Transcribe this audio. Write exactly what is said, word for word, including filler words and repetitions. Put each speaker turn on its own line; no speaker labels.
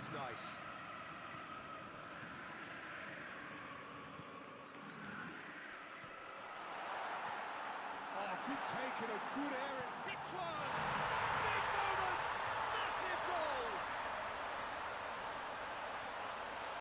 that's nice. Oh, good take and a good air and hits one!